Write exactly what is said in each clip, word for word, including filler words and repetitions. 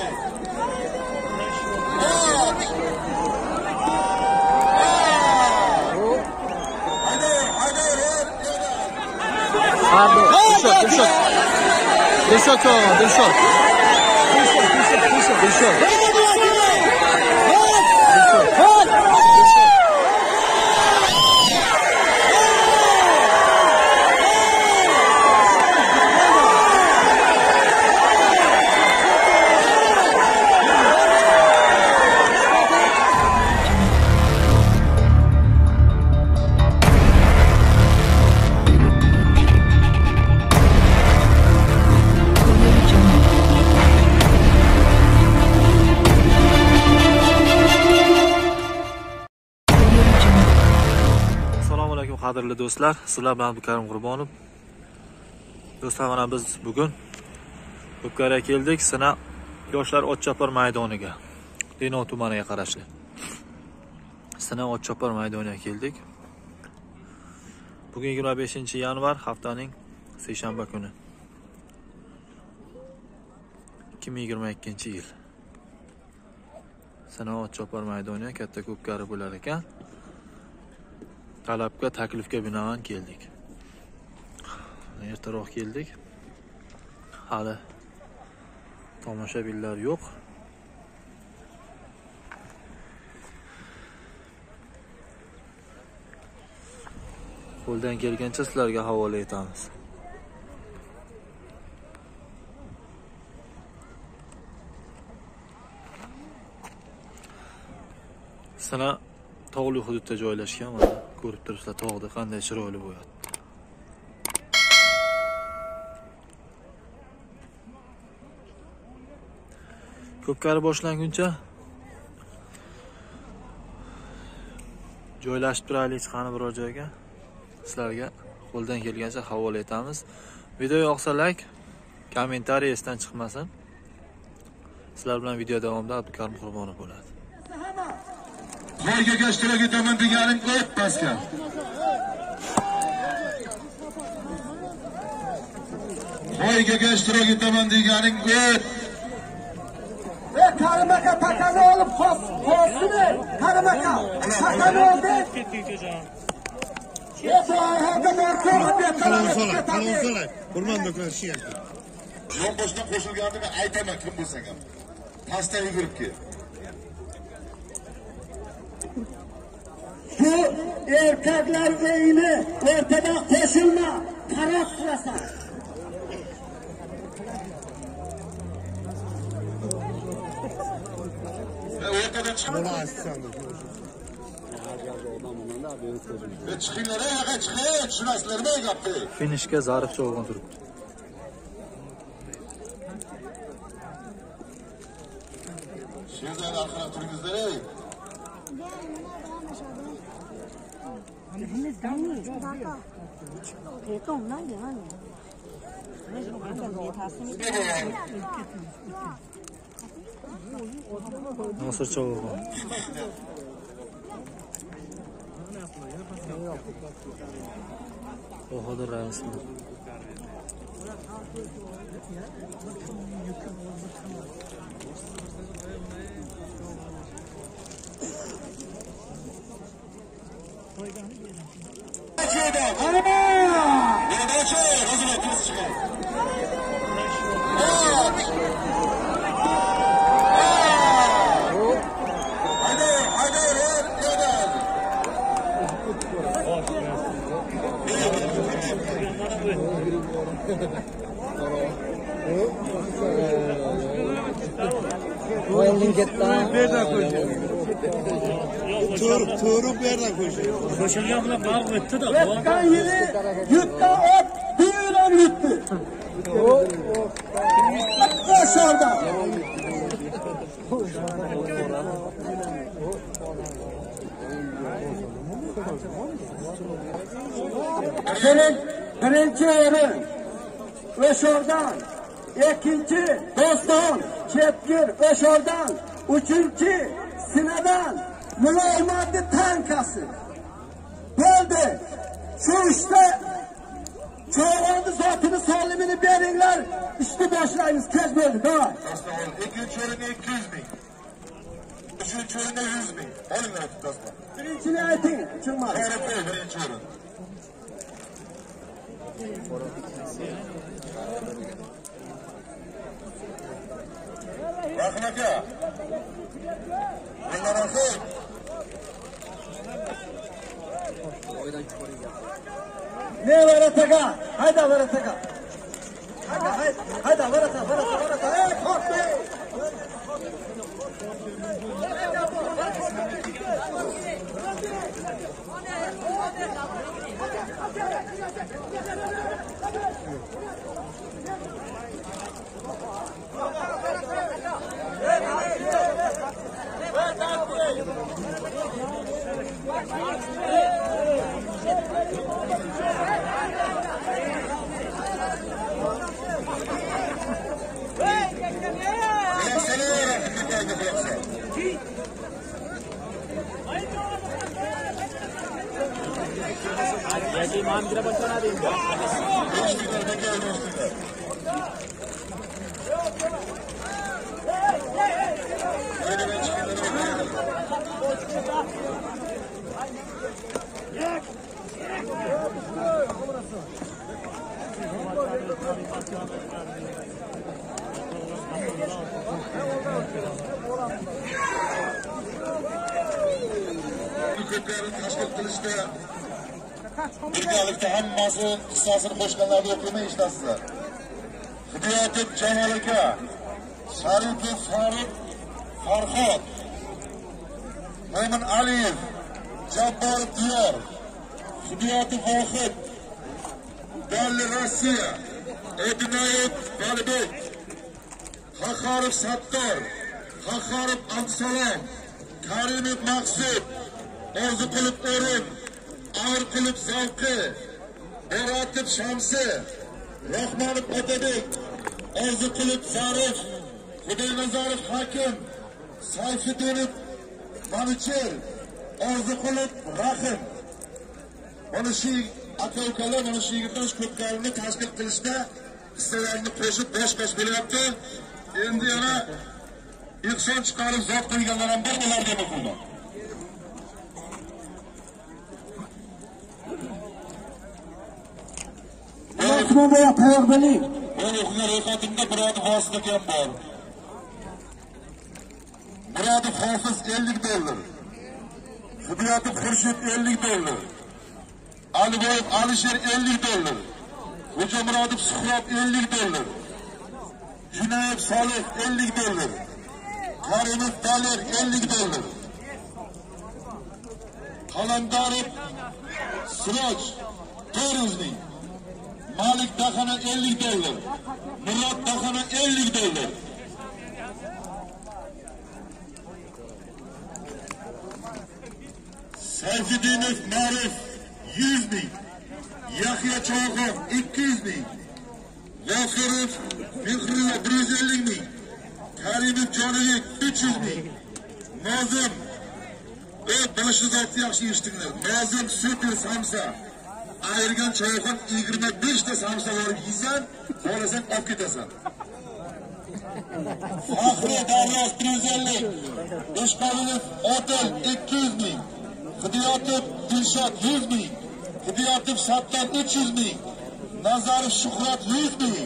Pardon, Dilshod, Dilshod. Dilshod çoğun, Dilshod. Dilshod, Dilshod, Dilshod, Dilshod. Qadrli do'stlar, sizlar bilan Abdukarim Qurbonov. Do'stlar, mana biz bugun Ko'pkariga keldik, Sina yoshlar otchopar maydoniga. Denov tumaniga qarashli Sina otchopar maydoniga keldik. Bugun yigirma beshinchi yanvar, haftaning seshanba kuni. ikki ming yigirma ikkinchi yil. Sina otchopar maydoniga katta Ko'pkari bo'lar ekan. Talabga, taklifga binoan keldik. Ertaroq keldik. Hali tomoshabinlar yo'q. Qo'ldan kelgancha sizlarga havola etamiz. Sina tog'li hududda joylashgan, mana ko'rib turibsizlar tog'da qanday chiroyli bo'yapti. Ko'pkari boshlanguncha joylashib turaylik qani biror joyga. Sizlarga qo'ldan kelgancha havola etamiz. Video yoqsa like, kommentariy esdan chiqmasin. Sizlar bilan video davomida Abdukarim Qurbonov bo'ladi. Voyga gashtirib ketaman deganing o't pasga. Voyga gashtirib ketaman deganing o't. Ve Karimaka takanı olup postunu Karimaka takanı oldu. Yesu ayağında morkuğu diye Kalonsolar, kalonsolar. Kurban doklar şey yaptı. Yon boşuna koşulganını aytaman kim bo'lsa ham. Pastga yugurib kel. Şu erkekler beyni ortada koşulma, taraf sırası. Ortadan çıkın. Bana aslandı. Ve çıkınlara yağa çıkın. Şunaslarına yaptı. Finishga zarif cho'g'in turibdi. Şehzade arkana turingizlar ey. Nasır çoğun. Bahadır reismi. Tur, turu bir yerden koşuyor. Koşulganlar kavga etti de. Yutkan yeri yutta ot büyülen yuttu. Koş orada. Senin birinci yerin Öşor'dan, ikinci Doston, Çepkir Öşor'dan, üçüncü Sina'dan, Mülaymadı tankası. Geldi. Şu işte Çoğunluğu zatını solimini beringlar. İşte başlayınız. Kaç bölük ha? İkinci ürünü iki yüz bin. Üçüncü ürünü yüz bin. Olun lan Osman. Birincini aytın. Çıkmaz. Doğru koy birinci ürün. Bakın aka. Bunlar bakın. Ne var ataka? Hayda var ataka. Hayda hayda. Hayda var ataka. Var ataka. Var ataka. Hey korkma. Jadi mam tidak betul ada. Köpeklerin tashkil qilishda birgalikda hammasi qissasini qo'shganlarni o'qimay eshitasizlar. Hidayatov Jamol aka, Sharipov Farid Farhod, Mo'min Aliyev, Jabborov Diyor, Hidayatov Vohid, Dalli Rossiya, Edinayev Valibek, Xaxarov Sattor, Xaxarov Abdusalom, Karimov Maqsud, Orziqulov O'rin, Amirqulov Zavqi, Beratov Shamsi, Rahmonov Otabek, Orziqulov Zarif, Xudoynazarov Hakim, Sayfiddinov Manicher, Orziqulov Rahim. Mana shu aka-ukalar mana shu yigitlar ko'pkarini tashkil qilishda hissalarini qo'shib bosh-bosh bo'lyapti. Endi yana ihson chiqarib zot qilganlar ham bor bo'lar deb o'ylayman. Osmon bo'ya tayyor bo'ling. Men o'qigan ro'yxatimda Murodov Hofiz ham bor. Murodov Hofiz ellik dollar. Hidayatov Xurshid ellik dollar. Aliboyev Alisher ellik dollar. Xo'jamurodov Suhrob ellik dollar. Junayev Solih ellik dollar. Karimov Daler ellik dollar. Qalandarov Siroj to'rt yuz ming. Malik Daxana ellik dollar. Murod Daxana ellik dollar. Sayfiddinov Marif yüz ming. Yahya Cho'g'on ikki yuz ming. G'ofurov Mehrullo bir yuz ellik ming. Karimov Jonibek uch yuz ming. Nozim e boshi zoti yaxshi eshitdinglar. Nozim super samsa. Ayirgan Cho'g'on yigirma besh ta samsa olib yeysan, xohlasan olib ketasan. Faxri Daryos bir yuz ellik. Eshqolov Otel ikki yuz ming. Hidayatov Dilshod yuz ming. Hidayatov Sattor uch yuz ming. Nazarov Shuhrat yuz ming.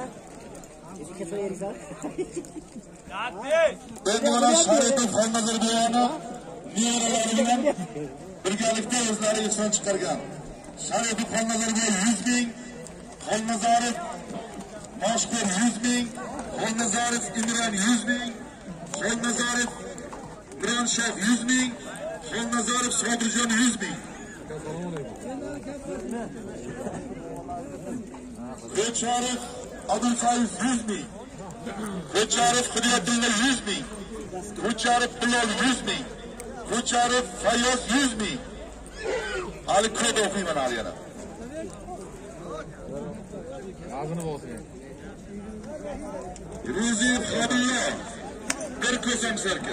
Endi mana Sharipov Xonnazarbuyani nevaralari bilan birgalikda o'zlari ihson chiqargan. Sharipov Xonnazarbuy yuz ming, Xonnazarov Mashkur yuz ming, Xonnazarov Imron yuz ming, Xonnazarov Mironshah yuz ming, Xonnazarov Sobirjon yuz ming. Ko'charov Abdulfaiz yuz ming. Ko'charov Hidayatullo yuz ming. Ko'charov Bilol yuz ming. Ko'charov Fayoz yuz ming. Ali ko'p o'qiyman hali yana. Og'zini bo'lsin. Ruziyev Xabilla bir ko'sam sarka.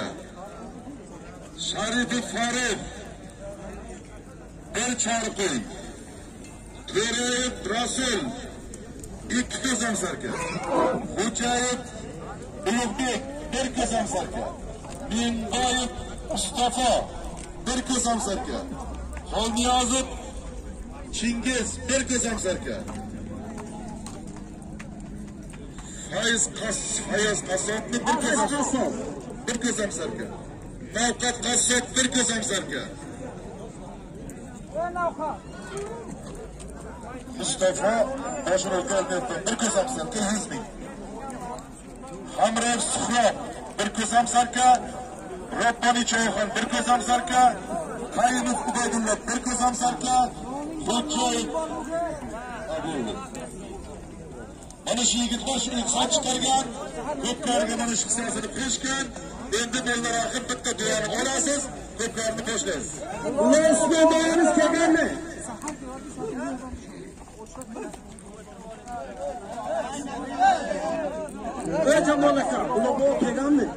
Sharipov Farid bir chorqo'y. To'rayev Rasul ikki qozon sarka. Xo'jayev Ulug'bek bir qozon sarka. Menboyev Mustafa bir qozon sarka. Xolniyozov Chingiz bir qozon sarka. Fayz Qas Fayz Qasobni bir qozon bir qozon sarka. Navqat Qasob bir qozon sarka. Mustafa Boshro'ga bir qozon sarka yuz ming. Hamrayev Suhrob bir qozon sarka. Robbani Choyxon bir qozon sarka. Karimov Ubaydulla bir qozon sarka. Xo'jayev mana shu yigitlar shu iqtisod chiqargan, ko'pkariga mana shu hissasini qo'shgan. Endi bolalar axir bitta duoni olasiz, ko'pkarini boshlaysiz. Ular ismobayimiz kelganmi? Ey jamoatlar, ular bu kelganmi?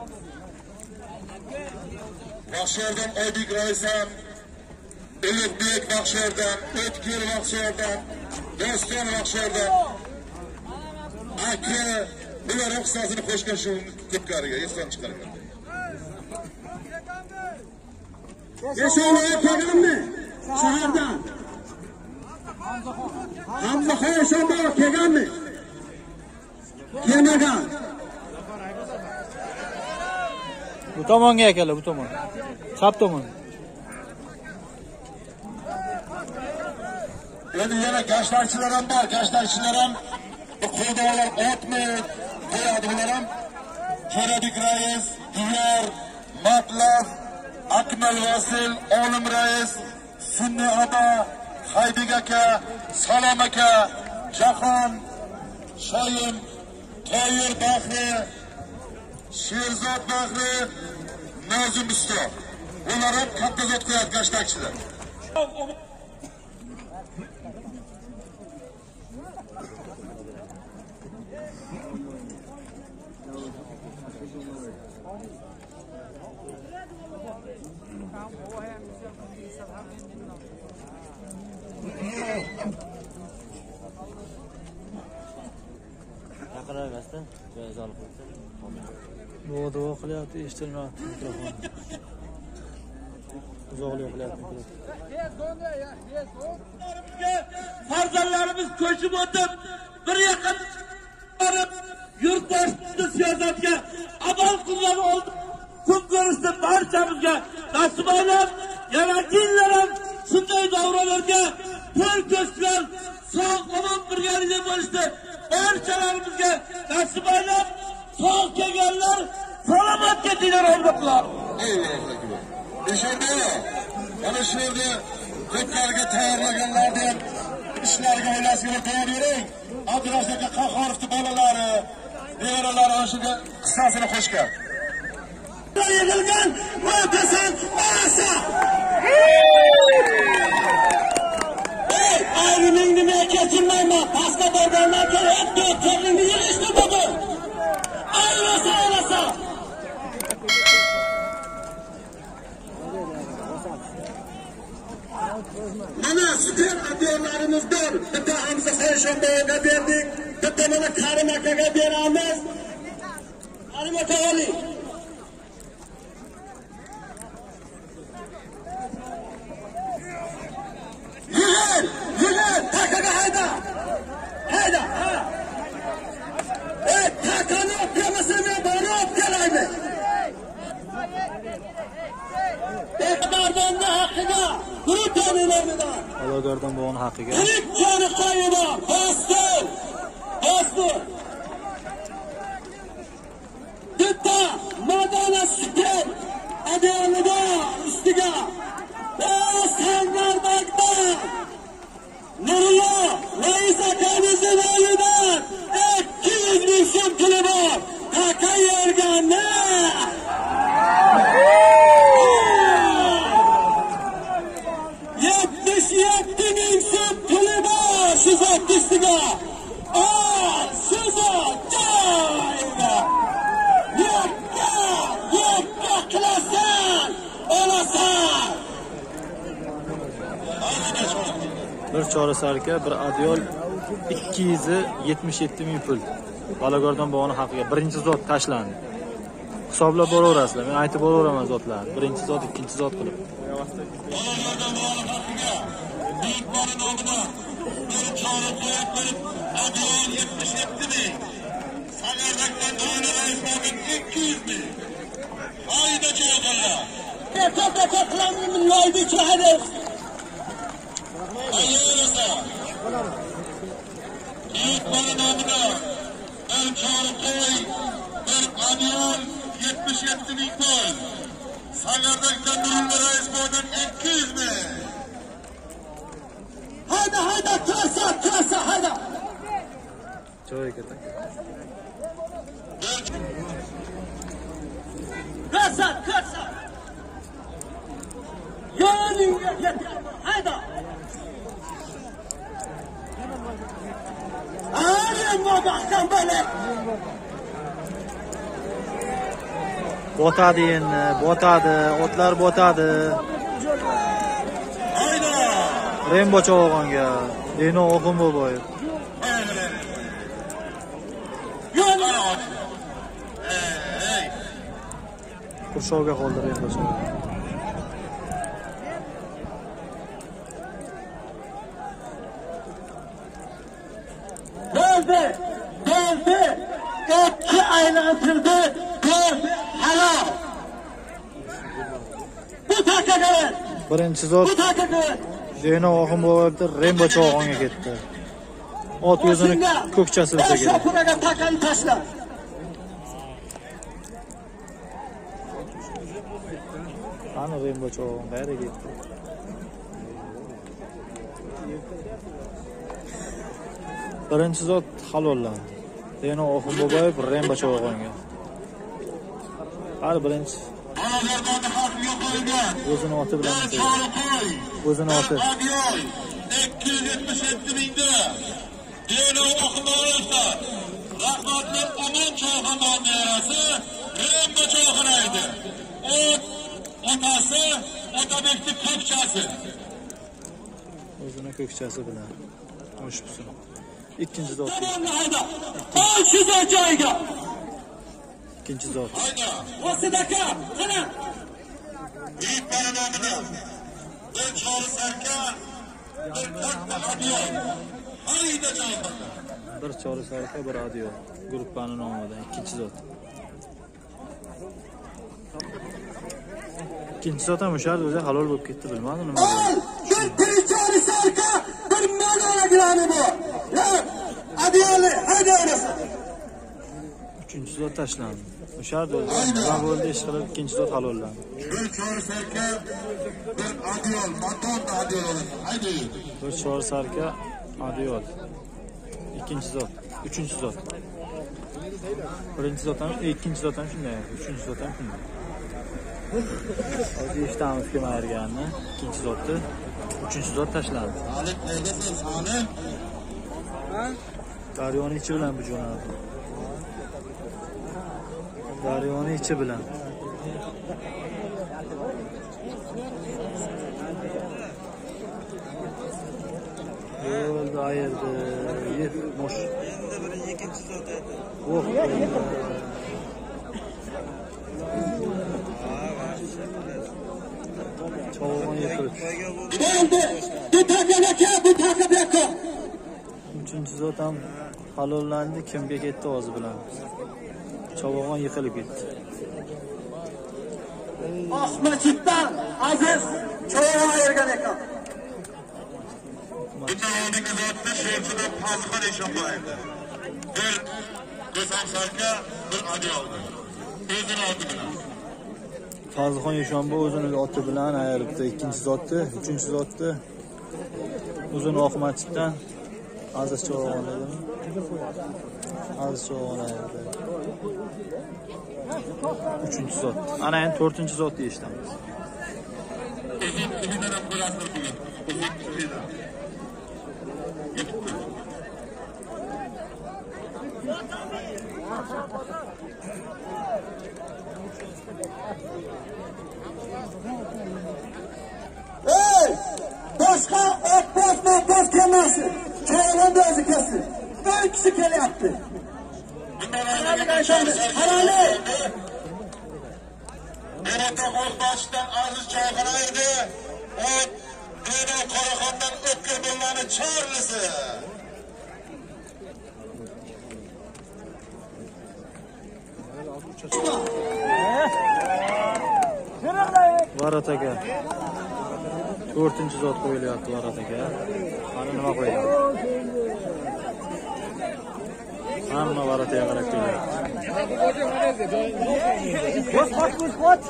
Baxshiyordan Oybek Raisam, Ulug'bek Baxshiyordan, O'tkir Baxshiyordan, Doston Baxshiyordan aka bular hissasini qo'shgan shu ko'pkariga ehson chiqargan. Yashovlar kelganmi? Shahardan. Hamzaxon Eshonboy kelganmi? Kelmagan. Bu tomonga akalar, bu tomon. Chap tomon. Endi yana gashtarchilar ham bor, gashtarchilar ham qo'ydolar otmi, qo'yadi bular ham. Jo'rabek rais, Diyor, Matlab, Akmal Vasil, Olim rais, Sunni aba, Haybek aka, Salom aka, Jahon, Shoyim, Toyir Bahri, Sherzod Bahri, Nozim usto. Ular ham katta zot qo'yadi gashtarchilar. Chaqiravermasdan joyiga olib qo'ysa. Bu duo qilyapti, eshitilmayapti mikrofon. Uzoqlik qilyapti mikrofon. Farzandlarimiz ko'chib o'tib, bir yaqin borib, yurtdoshni siyosatga amal qilgan oldi. Kun ko'rishni barchamizga nasib aylab, yana yillar ham shunday davralarga to'y ko'chgan, sog' omon birgalikda bo'lishdi. Barchalarimizga nasib aylab, sog' kelganlar salomat ketinglar albatlar. Allohu akbar. O'shanda mana shu yerda ko'pkariga tayyorlaganlarni ham ishlariga o'ylashga tayyorlang. Abdurash aka Qahhorovning bolalari, nevaralari o'shaga qissasini qo'shgan. Yig'ilgan va desang, masa. Ey, ayning nima kechirmayman. Pastga borgandan keyin to'rtlarni yig'ishdi bugun. Aylasa, aylasa. Mana sizlar adiyalarimizdan bitta Hamza Eshonboyga berdik, bitta mana Karim akaga beramiz. Karim aka oling. Yig'il, yig'il, takaga hayda. Hayda, ha. Ey, takani olib kelmasini bani olib kelaymi? Bekbardonni haqqiga, guruh jonilaridan. Alogardan bo'lgan haqqiga. Tirik joni qo'yibor, bostir, bostir. Bitta madana shikar, adiyalida ustiga. Biz Tangbardagda Nurullo rais akamizning oyidan ikki yuz ming so'm puli bor. Taka yerganni. yetmish yetti ming so'm puli bor shu zot ustiga. Ol, shu zot joyida. Yekka, yekka qilasan, olasan. Bir chora sarka, bir adyol ikki yuz yetmish yetti ming pul. Balagordan bog'ni haqiga birinchi zot tashlandi. Hisoblab boraverasizlar. Men aytib boraveraman zotlarni. Birinchi zot, ikkinchi zot qilib. Haydi çocuklar. Yeter yeter kılamın neydi çare? Hayırlısı. İlk bana namına bir çağrı koy, bir kamyon yetmiş yetti bin ton. Salardak'tan durumlara ispadan iki yüz bin. Haydi haydi kasa kasa haydi. Joy ketak. Kasa kasa. Yarın yeter. Haydi. Arın babaktan böyle. Botadi endi, botadi, otlar botadi. Haydi. Rembo chovog'onga, Deno Oxun boboyev. Yarın. Qurshovga qoldi Rembo chovog'on. Dövbe, dövbe, iki aylantirdi, dövbe, halal. Bu takıdır, Birinchi zot bu takıdır. Deno Oxun boboyevdir, Rembo chovog'onga ketdi. Ot o'zini ko'kchasi bilsa kerak. kerak. Şapuraga takan taşla. Qani Rembo chovog'on qayerga ketdi? Birinchi zot halollandi. Deno Oxun boboyev Rembo chovog'onga. Qani birinchi Balalardan hak yok olgan. o'zini oti bilan Bir çağrı koy. o'zini oti. Kamyon iki yüz yetmiş yetti binde. Dino Oxunoğlu'da rahmatli Aman Çoğaman yarası Rembo Çoğanaydı. O otası, otabekli kökçası. O'zini ko'kchasi bilan o'shibsin. Ikkinchi zot, Tamamla hayda. Al şu joyga. ikkinchi zot. Haydi. Osidaka, qana. Büyük paranamını. Bir çağrı serka. Bir katta hadiyon. Haydi Çoğaman. Bir chora sarka, bir adio. Gruppani nomidan ikkinchi zot. Ikkinchi zot ham o'sha o'zi halol bo'lib ketdi, bilmadim nima. Al, bir tiricari sarka, bir manora girani bu. Ya, adiyali, hayda orası. Uchinchi zot tashlandi. O'sha o'zi nima bo'ldi ish qilib ikkinchi zot halollandi. Bir çağrı serka. Bir hadiyon. Maton da hadiyon olur. Haydi. Bir chora sarka, adio. Ikkinchi zot, uchinchi zot. Birinchi zot ham, ikkinchi zot ham shunday, uchinchi zot ham shunday. Hozir eshitamiz kim ayirganini, ikkinchi zotni, uchinchi zot tashlandi. Salih neredesin Salih? Daryoni ichi bilan bu jo'nadi. Daryoni ichi bilan. Yo'lda ayirdi, yeb mosh. Endi birinchi ikkinchi zot aytdi. Yo'q. Chovog'on yiqilib. Geldi. Bu takıdaki, bu takıdaki. Uchinchi zot ham halollandi, kimga ketdi o'zi bilan. Chovog'on yiqilib ketdi. Ahmetçik'ten Aziz çoğuna ayırgan ekan. Bundan oldingi zotni Sherchida Pazxon Eshonboyevdi. Bir Ko'sam sarka, bir adyoldi. O'zini oti bilan. Fazlixon Eshonbo o'zini oti bilan ayiribdi. Ikkinchi zotni, uchinchi zotni o'zini Ahmetchikdan Aziz Chovog'on edimi? Aziz Chovog'on ayirdi. Uchinchi zot. Ana endi to'rtinchi zotni eshitamiz. O'zini kimidan ham ko'rasizlar bugun. O'zini kimidan. Hey! Boşka otboz motboz kelmedi. endi o'zi kelsin. Bir kishi kelyapti. Haloli. Berata Qo'rqochdan Aziz Choyxona edi. O Dino Qoraxondan O'tkir Bullani chorlisi. Varat aka. to'rtinchi zot qo'yilyapti Varat aka. Mana nima qo'yiladi? Hamma Varatga qarab kelyapti. Qo'sh qo'sh qo'sh qo'sh.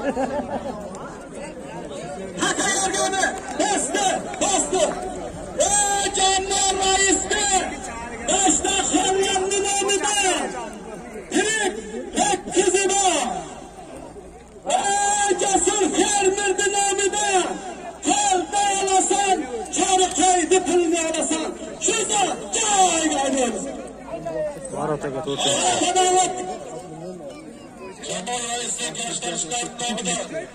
Hakamlarga bosdi, bosdi. Ey jamlar raisni, boshda xorlanni nomida. Tirik yetkizib Ey jasur fermerni nomida. Qalda olasan, choriqaydi pulni olasan. Shunda joyga olamiz. Varat aka to'rtinchi. Jamol raisning yoshlar shtab nomida.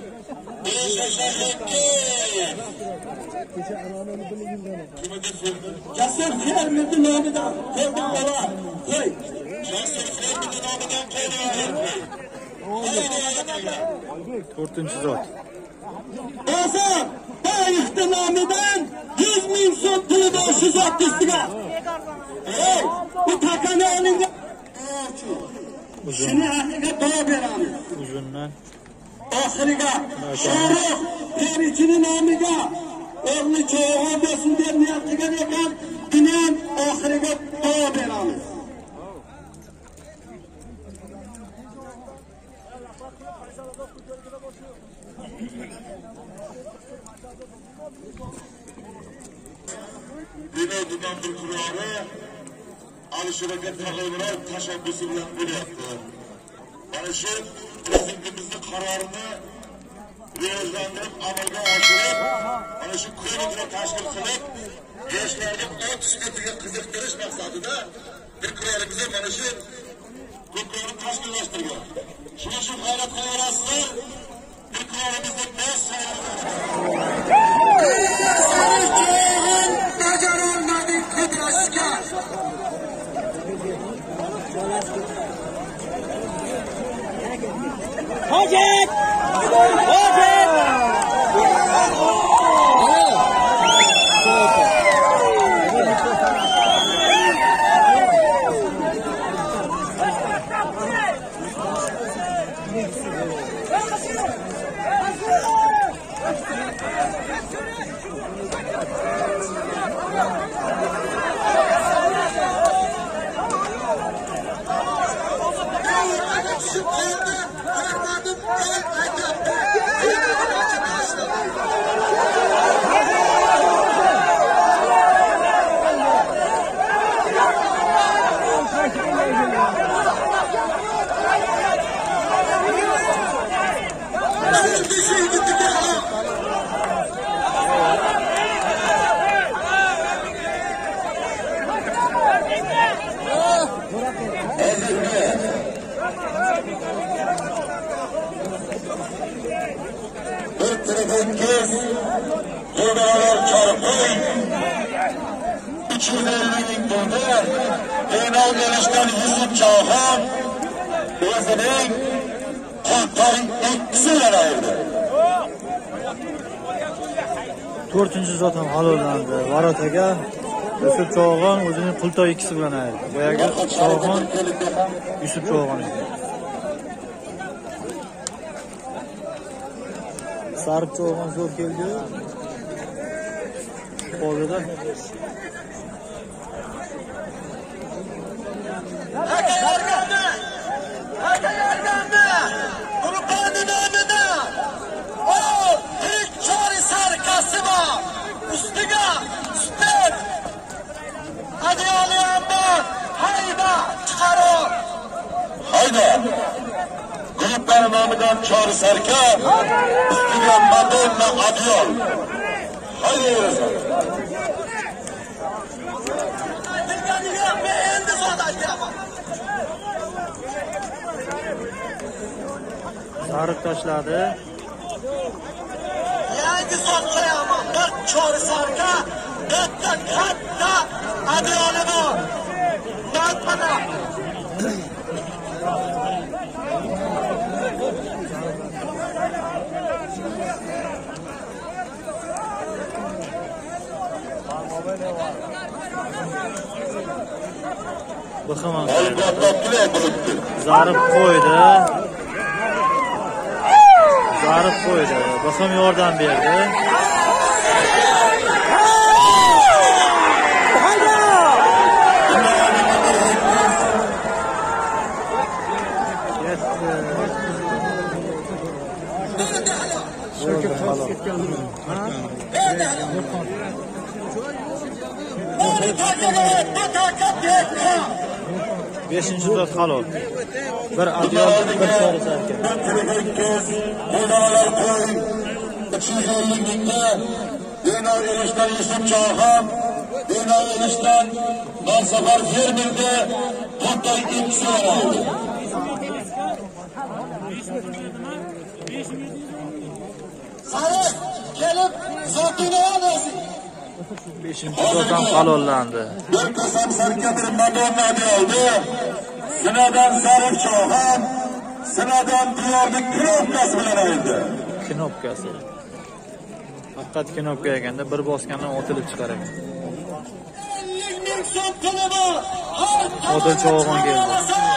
Jasur fermerni nomida. Qo'ydim bola. Qo'y. Jasur fermerni nomidan qo'ydim. to'rtinchi zot. Bozor Toyifni nomidan yuz ming so'm puli bor shu zot ustiga. Ey, bu takani olingan. Shuni haqiga baho beramiz. Uzundan Oxiriga Shoruh Perichini nomiga o'g'li cho'g'on bo'lsin deb niyat qilgan ekan, buni ham oxiriga baho beramiz. Dino tuman prokurori Alisher aka Tag'oymurod tashabbusi bilan bo'lyapti. Mana shu prezidentimizning qarorini rivojlantirib amalga oshirib, mana shu ko'rikni tashkil qilib, yoshlarga ot sportiga qiziqtirish maqsadida prokurorimiz mana shu ko'prikni tashkillashtirgan. Shuni shu g'ayrat qilaverasizlar. Prokurorimizning bosh Hojat! Hojat! uch yuz ellik ming dollar e'lon qilishdan Yusuf Cho'g'on o'zining qo'lqorin ikkisi yaraydi. to'rtinchi zot ham halollandi. Varat aka Yusuf Cho'g'on o'zining qultoy ikkisi bilan ayirdi. Boyagi Cho'g'on Yusuf Cho'g'on edi. Sariq Cho'g'on zo'r keldi. Qo'lida Aka yargandi! Aka yargandi! Qur'oni nomida! O, tirik chori sarkasi bor! Ustiga step! Adiyoli ham bor! Hayba! Chiqaro! Hayda! Gruplar nomidan chori sarka, ustiga Madonna Adiyol. Hayda yurasan! sariq tashladi. Yangi zot qo'yaman. Bir chori sarka, katta katta adyoli bor. Mana Bıxaman zarib qo'ydi. Zarib qo'ydi. Bıxam yordam berdi. beshinchi zot halol. Bir adyol, bir sari sarka. Qo'dalar qo'y. uch yuz ellik mingga Dino Erishdan Yusuf Cho'g'am, Dino Erishdan Mansafar fermerga to'rtta ikki so'radi. Sayın kelib zotini olasiz. beshinchi zot ham halollandi. Bir qasam sarka bir madonna oldi. Sinadan Zarif Cho'g'am, sinadan diyorning knopkasi bilan oldi. Knopkasi. Faqat knopka eganda bir bosgandan otilib chiqar ekan. ellik ming so'm puli bor. Odil Cho'g'on keldi.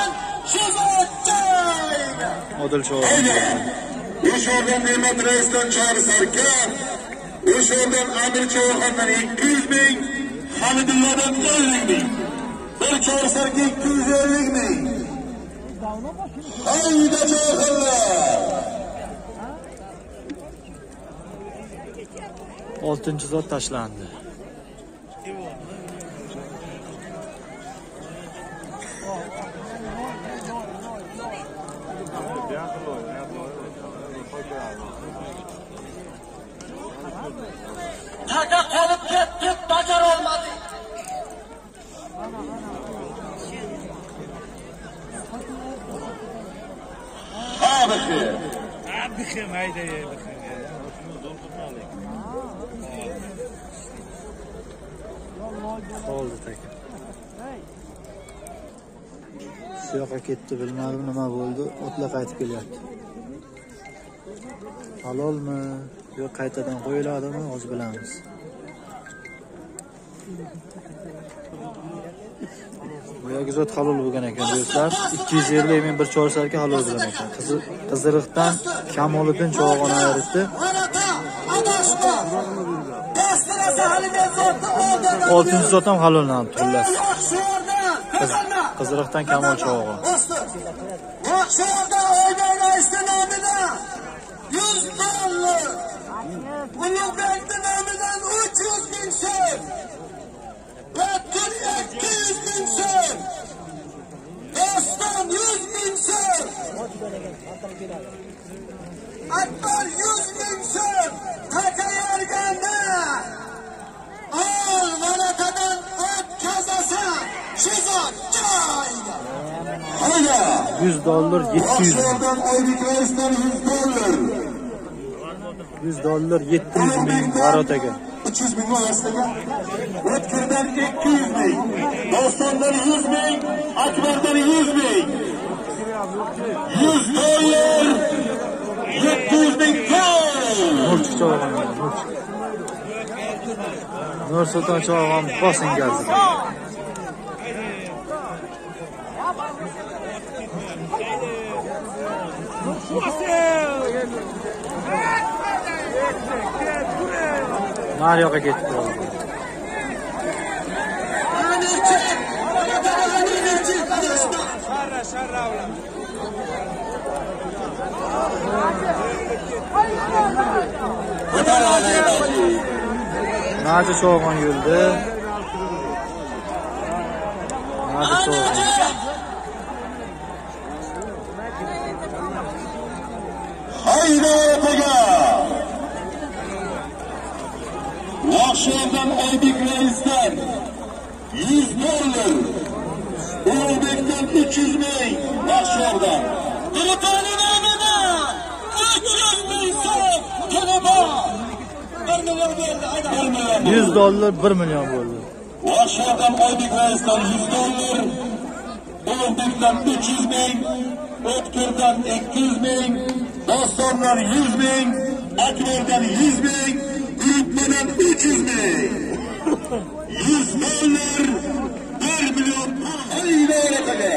Odil Cho'g'on keldi. O'shadan Ne'mat Raisdan Chori sarka, o'shadan Amir Cho'g'ondan ikki yuz ming, Hamidulladan ellik ming. Bir Chori sarka ikki yuz ellik ming. Hayda Cho'g'onlar. oltinchi zot tashlandi. Taka qolib ketdik, bajara olmadik. Abi. Abi mayda edi. Oldu taka. Shu yoqqa ketdi, bilmadim nima bo'ldi. O'tla qaytib kelyapti. Halolmi? Yo'q, qaytadan qo'yiladimi? Hozir bilamiz. Bu yo'q zot halol bo'lgan ekan do'stlar. ikki yuz ellik ming bir chorsarka halol bo'lgan ekan. Qiziriqdan Kamoliddin Cho'g'on ayiribdi. oltinchi zot ham halollanib turlar. Qiziriqdan Kamol Cho'g'on. yuz dollar. Ulug'bekning nomidan uch yuz ming so'm. Battur ikki yuz ming so'm. Doston yuz ming so'm. Akbar yuz ming so'm. Takayarganda. Al malakadan o'tkazasan. Shizot joyda. Hayda. yuz dollar yetti yuz ming. O'shadan Oybek Raisdan yuz dollar. yuz dollar yetti yuz ming Barotaga. uch yuz ming orasiga. O'tkirdan ikki yuz ming. Dostondan yuz ming, Akbardan yuz ming. yuz dollar yetti yuz ming so'm. Nurchi Cho'g'on. Nur Sulton Cho'g'on bosin geldi. Nar yoqqa ketib qoldi. Narchi Cho'g'on yurdi. Narchi Cho'g'on. Hayda o'taga. Yaxshilardan Oybek Raisdan yuz dollar. Ulug'bekdan uch yuz ming. Yaxshilardan. Telefoni nomidan uch yuz ming so'm. Telefon. bir milyon bo'ldi. Hayda. bir milyon. yuz dollar bir million bo'ldi. Oshxonadan Oybek Raisdan yuz dollar, Ulug'bekdan uch yuz ming, O'tkirdan ikki yuz ming, Dostondan yuz ming, Akbardan yuz ming, Gurutmadan uch yuz ming. yuz dollar, bir million. Hayda orataga.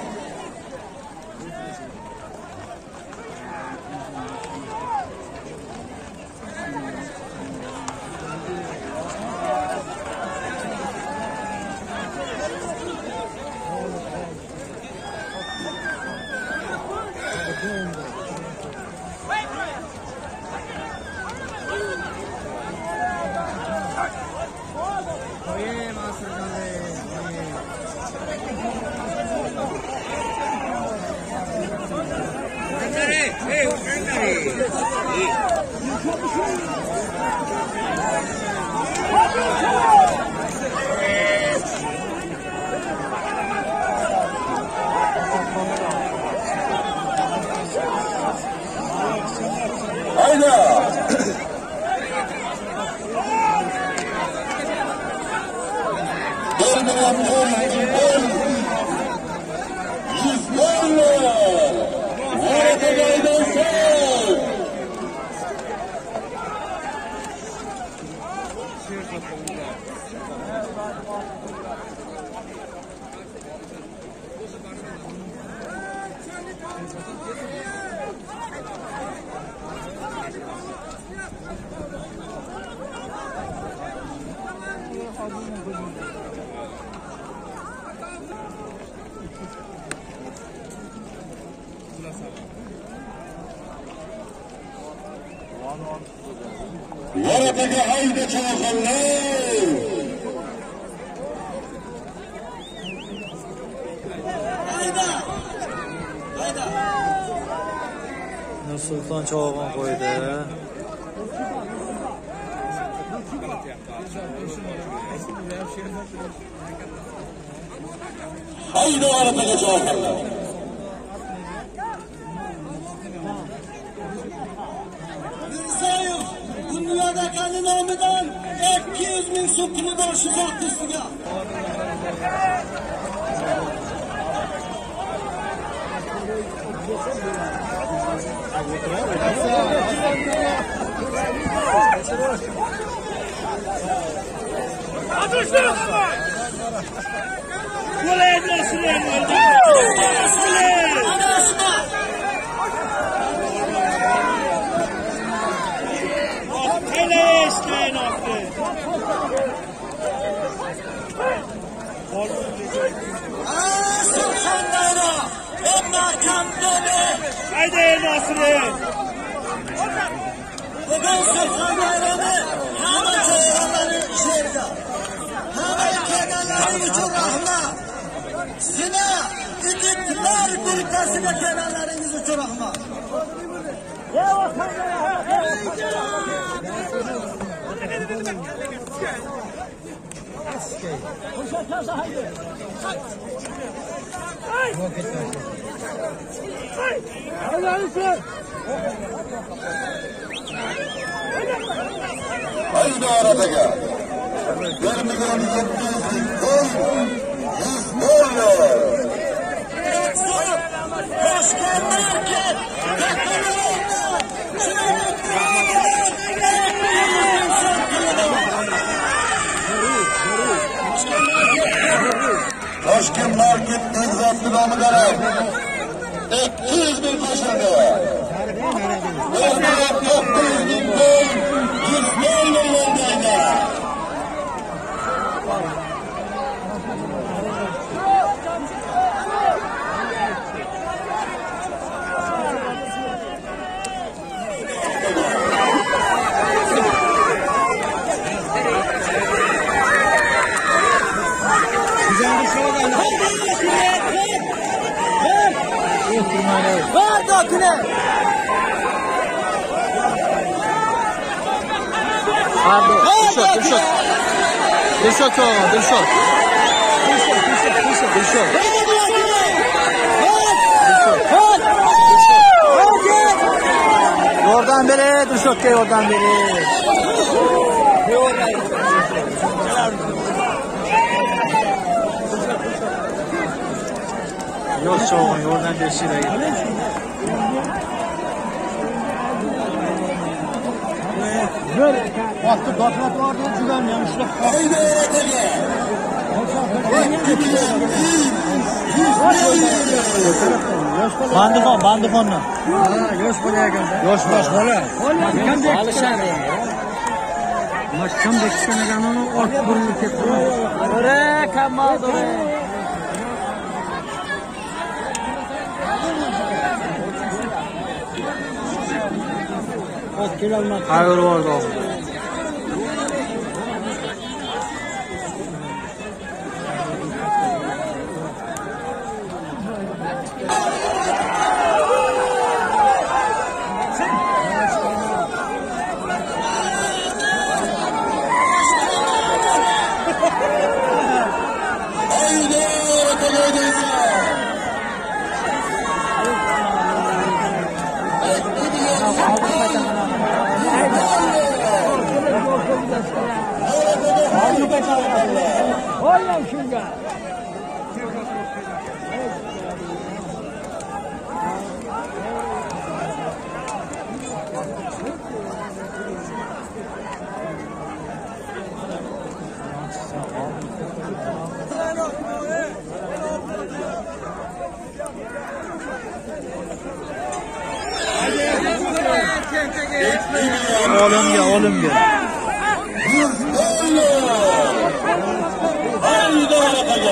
Orataga hayda cho'g'illar. Hayda. Hayda. Nursulton Cho'g'on qo'ydi. Hayda orataga cho'g'illar. Dünyada kendi nomidan ikki yuz ming so'm puli bor shu zot ustiga. Haydi Nasri. Bugün Sultan Bayramı hamma çoğalları işlerdi. Hamma kenarları için rahmat. Sine ikitler gruptasına kenarlarınız için rahmat. Haydi oradaga. Bir milyon yetti yüz bin koy. Yüz dollar. Toshkent market. Toshkent market tezgahli nomiga ikki yuz ming qo'shildi. bir million to'qqiz yuz ming koy. yüz dollar yo'ldaydi. Var dokine. Pardon. Dilshod, Dilshod. Dilshod Cho'g'on, Dilshod. Dilshod, Dilshod. Yordam yordam bering, Dilshodga yordam bering. Yo'q, sho'g'in yordam berish kerak. Bir vaqtda dotlat bordi, judan ham ishlab qoldi. Bandifon, bandifonni. Ha, yosh bola ekan. Yosh yosh bola. Qanday alishadi endi? Mashqamda kichkinadan uni ortib burilib ketdi. Ora, kamal ora. Ot kelolmadi. Qayerga bordi? Oğlum şunga. Olimga, olimga. Haydi ortaga.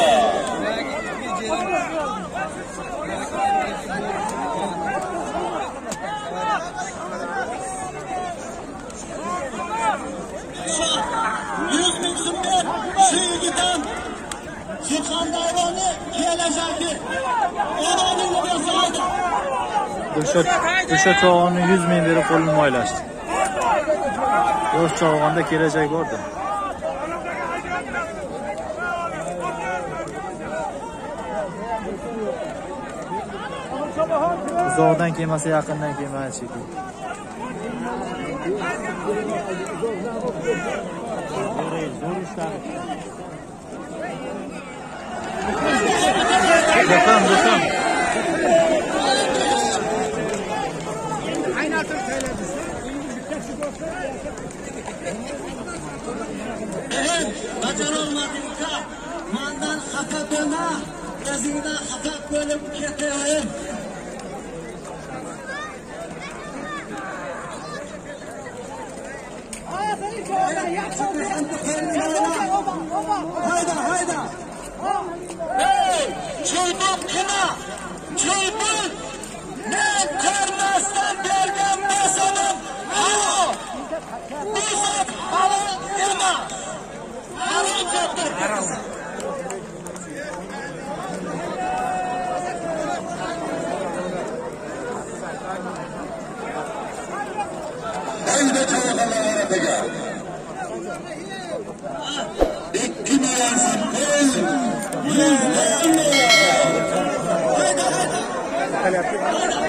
yuz ming so'mga shu yigitdan Surxondaryoni kelajagi o'rnini bersa Dilshod, Dilshod Chog'onni yuz ming berib qo'lini moylashdi. Yosh Chog'onda kelajak bordi. Uzoqdan kelmasa, yaqindan kelmaydi shekilli. Dokam, dokam. bajarolmadingka mandan xafa bo'lma, o'zingdan xafa bo'lib ketaver. Hayda, hayda. Hey, cho'ydoq qilma. Cho'ydoq. Men ko'rmasdan bergan besonim. Halo. Besot halol emas. Halol gapdir. Hayda chog'alar orasiga. ikki million so'm qo'y. yuz ming. Hayda, hayda.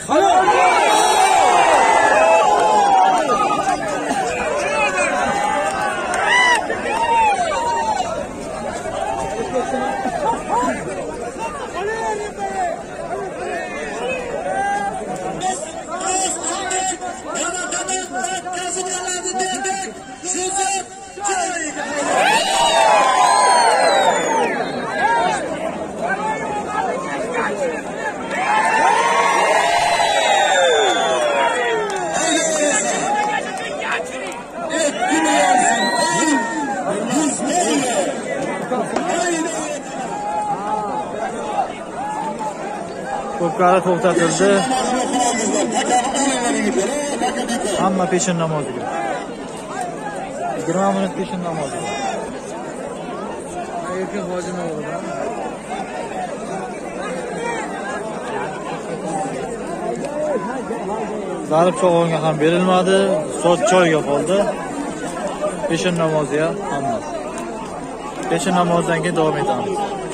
Ko'pkari to'xtatildi. Hamma peshin namoziga. yigirma minut peshin namoziga. Erkin Hojimovda. Zarib cho'g'onga ham berilmadi, soat choyga qoldi. Peshin namoziga hammasi. Peshin namozidan keyin davom etamiz.